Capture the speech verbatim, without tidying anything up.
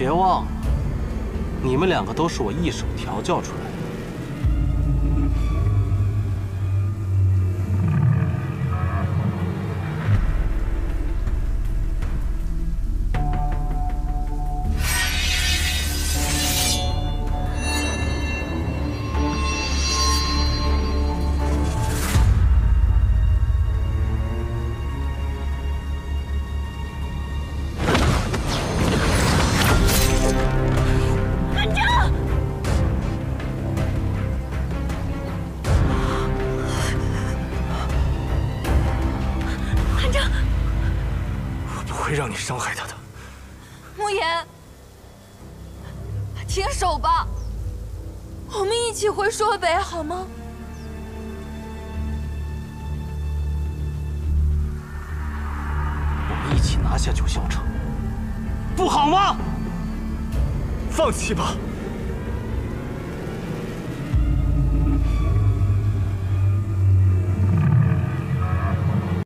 别忘了，你们两个都是我一手调教出来的。 让你伤害他的， 慕言，停手吧，我们一起回朔北好吗？ 我们一起拿下九霄城，不好吗？ 放弃吧，